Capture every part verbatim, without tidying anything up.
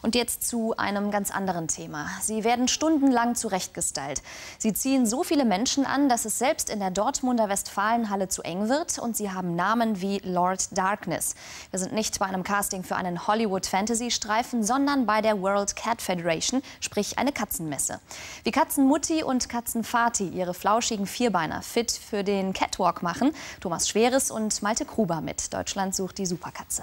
Und jetzt zu einem ganz anderen Thema. Sie werden stundenlang zurechtgestylt. Sie ziehen so viele Menschen an, dass es selbst in der Dortmunder Westfalenhalle zu eng wird. Und sie haben Namen wie Lord Darkness. Wir sind nicht bei einem Casting für einen Hollywood-Fantasy-Streifen, sondern bei der World Cat Federation, sprich eine Katzenmesse. Wie Katzenmutti und Katzenvati ihre flauschigen Vierbeiner fit für den Catwalk machen, Thomas Schweres und Malte Gruber mit Deutschland sucht die Superkatze.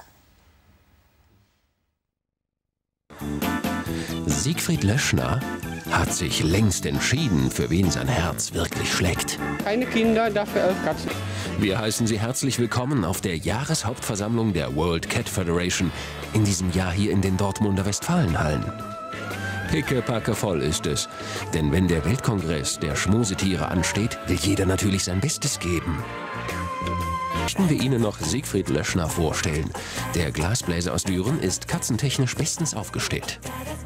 Siegfried Löschner hat sich längst entschieden, für wen sein Herz wirklich schlägt. Keine Kinder, dafür elf Katzen. Wir heißen Sie herzlich willkommen auf der Jahreshauptversammlung der World Cat Federation, in diesem Jahr hier in den Dortmunder Westfalenhallen. Pickepacke voll ist es, denn wenn der Weltkongress der Schmusetiere ansteht, will jeder natürlich sein Bestes geben. Möchten wir Ihnen noch Siegfried Löschner vorstellen. Der Glasbläser aus Düren ist katzentechnisch bestens aufgestellt.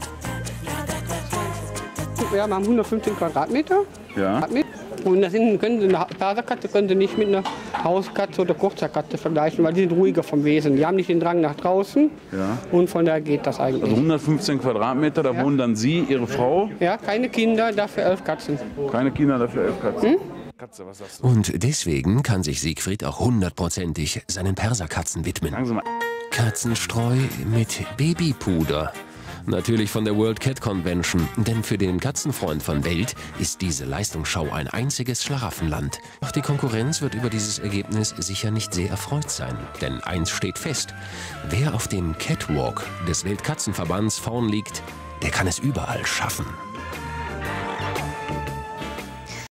Wir haben hundertfünfzehn Quadratmeter. Ja. Und das sind, können Sie, eine Perserkatze können Sie nicht mit einer Hauskatze oder Kurzhaarkatze vergleichen, weil die sind ruhiger vom Wesen. Die haben nicht den Drang nach draußen. Ja. Und von daher geht das eigentlich. Also hundertfünfzehn Quadratmeter, da Ja. wohnen dann Sie, Ihre Frau? Ja, keine Kinder, dafür elf Katzen. Keine Kinder, dafür elf Katzen. Hm? Katze, was sagst du? Und deswegen kann sich Siegfried auch hundertprozentig seinen Perserkatzen widmen. Sagen Sie mal. Katzenstreu mit Babypuder. Natürlich von der World Cat Convention, denn für den Katzenfreund von Welt ist diese Leistungsschau ein einziges Schlaraffenland. Doch die Konkurrenz wird über dieses Ergebnis sicher nicht sehr erfreut sein. Denn eins steht fest: Wer auf dem Catwalk des Weltkatzenverbands vorn liegt, der kann es überall schaffen.